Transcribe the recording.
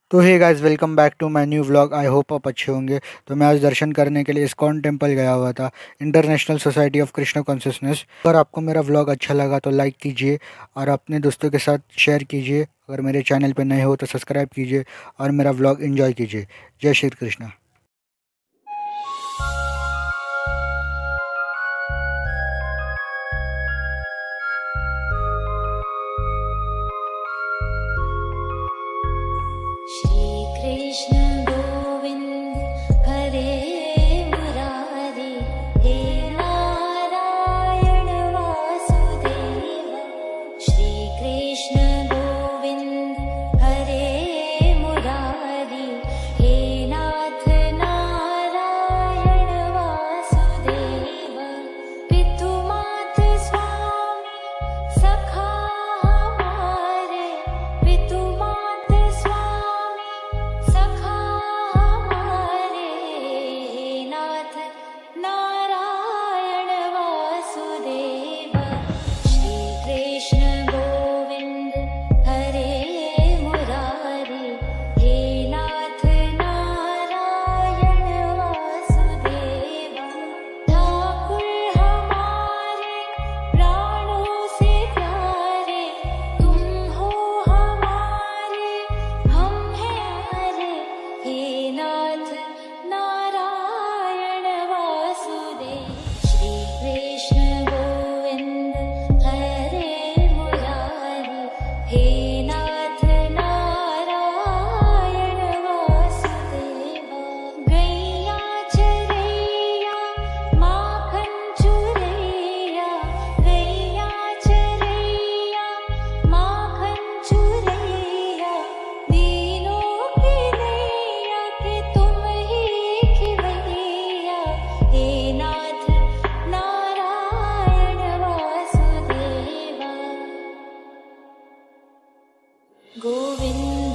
तो hey guys, welcome back to my new vlog. I hope आप अच्छे होंगे। तो मैं आज दर्शन करने के लिए इस्कॉन टेम्पल गया हुआ था, international society of Krishna consciousness. अगर आपको मेरा व्लॉग अच्छा लगा तो लाइक कीजिए और अपने दोस्तों के साथ शेयर कीजिए। अगर मेरे चैनल पर नए हो तो सब्सक्राइब कीजिए और मेरा व्लॉग एंजॉय कीजिए। जय श्री कृष्णा। श्री कृष्ण गोविंद हरे मुरारी, हे नारायण वासुदेव। श्री कृष्ण गोविंद हरे मुरारी, हे नाथ नारायण वासुदेव। पितु मात स्वामी सखा हमारे, पितु मात स्वामी सखा हमारे, नाथ नारायण वासुदेव। श्री कृष्ण गोविंद हरे मुरारी, हे नाथ नारायण वासुदेव। ठाकुर हमारे प्राणों से प्यारे, तुम हो हमारे, हम हैं तुम्हारे, हे नाथ नारायण वासुदेव। श्री कृष्ण गोविंद हरे मुरारी, हे नाथ नारायण वासुदेव। गैया चरैया माखन चुरैया, गैया चरैया माखन चुरैया। दीनों की नैया के तुम ही खिवैया, हे नाथ नारायण वासुदेवा। गोविंद